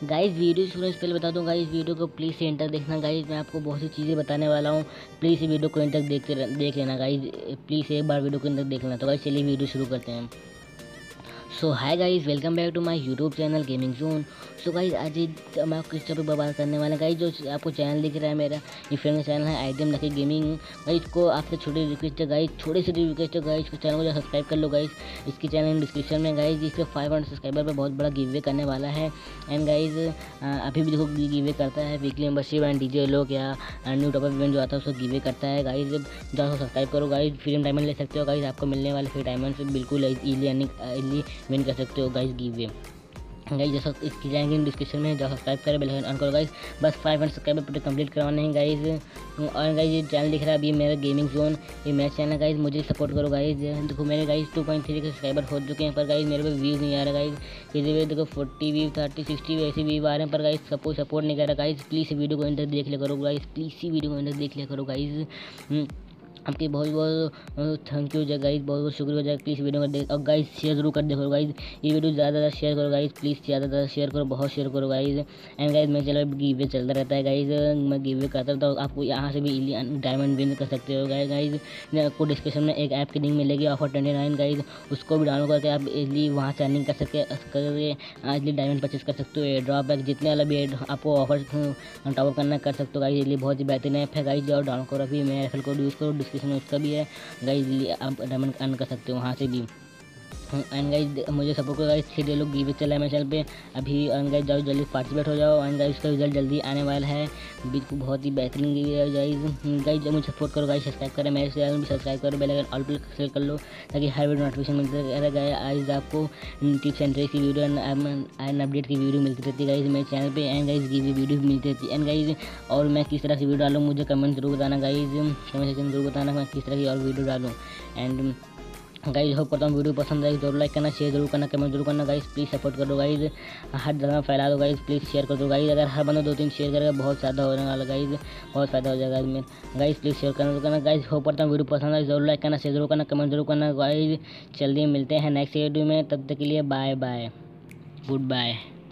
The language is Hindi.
गाइस वीडियो शुरू से पहले बता दूं गाइस, वीडियो को प्लीज़ से एंड तक देखना गाइस। मैं आपको बहुत सी चीज़ें बताने वाला हूँ, प्लीज़ ये वीडियो को एंड तक देख लेना गाइस। प्लीज़ एक बार वीडियो को एंड तक देख लेना। तो गाइस चलिए वीडियो शुरू करते हैं। So hi guys, welcome back to my YouTube channel gaming zone. So guys आज मैं आपको किस टॉपिक पर बात करने वाला गाइस। जो आपको चैनल दिख रहा है मेरा, ये फ्रेंड का चैनल है आईडीएम लकी गेमिंग गाइस। को आपसे छोटी रिक्वेस्ट है गाइस, छोटी सी रिक्वेस्ट है गाइस, चैनल को सब्सक्राइब कर लो गाइस। इसकी चैनल डिस्क्रिप्शन में गाइस, जिसके 500 सब्सक्राइबर पर बहुत बड़ा गिव अवे करने वाला है। एंड गाइस अभी भी देखो गिव अवे करता है, वीकली मेंबरशिप एंड डीजे लोग या न्यू टॉप इवेंट जो आता है उसको गिव अवे करता है गाइस। जाओ सब्सक्राइब करो गाइस, फ्री डायमंड ले सकते हो गाइस। आपको मिलने वाले फ्री डायमंड से बिल्कुल इजीली विन कर सकते हो गाइस गिव अवे गाइस। जैसा इसकी जाएंगे डिस्क्रिप्शन में, जाओ सब्सक्राइब करें, बेल आइकन ऑन करो गाइस। बस 500 सब्सक्राइबर पूरे कंप्लीट करवाने हैं गाइस। और गाइस ये चैनल दिख रहा है अभी मेरा गेमिंग जोन, ये मेरा चैनल है गाइस। मुझे सपोर्ट करो गाइस। देखो मेरे गाइस 2.3 के सब्सक्राइबर हो चुके हैं, पर गाइस मेरे पे व्यूज़ नहीं आ रहा गाइस। इधर देखो 40 व्यू 30 60 ऐसे व्यू आ रहे हैं, पर गाइस सपोर्ट नहीं कर रहा गाइस। प्लीज़ वीडियो को अंदर देख लिया करो गाइस, प्लीज़ वीडियो को अंदर देख लिया करो गाइस। आपकी बहुत बहुत थैंक यू गाइस, बहुत बहुत शुक्रिया जाए। प्लीज़ वीडियो को देख और गाइस शेयर जरूर कर देखो गाइस। ये वीडियो ज़्यादा शेयर करो गाइस, प्लीज़ ज़्यादा शेयर करो, बहुत शेयर करो गाइस। एंड गाइस मेरे चैनल पर गिव अवे चलता रहता है गाइस, मैं गिव अवे करता रहता हूँ। आपको यहाँ से भी डायमंड विन कर सकते हो गाइस। आपको डिस्क्रिप्शन में एक ऐप की लिंक मिलेगी ऑफर 29 गाइस, उसको भी डाउनलोड करके आप इजली वहाँ से अर्निंग कर सकते इजली डायमंड परचेस कर सकते हो। एयर ड्रॉप है, जितने वाला भी आपको ऑफर टॉपअप करना कर सकते हो गाइस। इजली बहुत ही बेहतरीन ऐप है गाइस, जाओ डाउनलोड करो अभी। मेरा रेफरल कोड यूज़ करो, डिस्क्रिप्शन में उसका भी है गाइस। आप डायमंड अर्न कर सकते हो वहाँ से भी। एंड गाइस मुझे सपोर्ट करो गाइस, 3 लोग गिव चला है मेरे चैनल पे अभी। एंड गाइस जाओ जल्दी पार्टिसिपेट हो जाओ। एंड गाइस उसका रिजल्ट जल्दी आने वाला है, बिल्कुल बहुत ही बेहतरीन गिव है गाइस। जब मुझे सपोर्ट करो गाइस, सब्सक्राइब करें मेरे चैनल भी, सब्सक्राइब करो, बेल आइकन ऑल पर सेलेक्ट कर लो ताकि हर वीडियो नोटिफिकेशन मिलते रहे गाइस। आज आपको टिप्स एंड ट्रिक्स की वीडियो एंड अपडेट की वीडियो मिलती रहती है गाइस मेरे चैनल पे। एंड गाइस गिव वीडियो भी मिलती रहती है। एंड गाइस और मैं किस तरह की वीडियो डालूँ मुझे कमेंट जरूर बताना गाइस, कमेंट सेक्शन में जरूर बताना मैं किस तरह की और वीडियो डालूँ। एंड गाइस होप करता हूँ वीडियो पसंद आई, जरूर लाइक करना, शेयर जरूर करना, कमेंट जरूर करना गाइस। प्लीज़ सपोर्ट कर दो गाइस, हर जगह फैला दो गाइस, प्लीज़ शेयर कर दो गाइस। अगर हर बंदा 2-3 शेयर करेगा बहुत ज़्यादा होने वाला गाइस, बहुत फ़ायदा हो जाएगा इसमें गाइस। प्लीज़ शेयर करना गाइस। होप करता हूँ वीडियो पसंद आई, जरूर लाइक करना, शेयर जरूर करना, कमेंट जरूर करना गाइस। जल्दी मिलते हैं नेक्स्ट वीडियो में, तब तक के लिए बाय बाय, गुड बाय।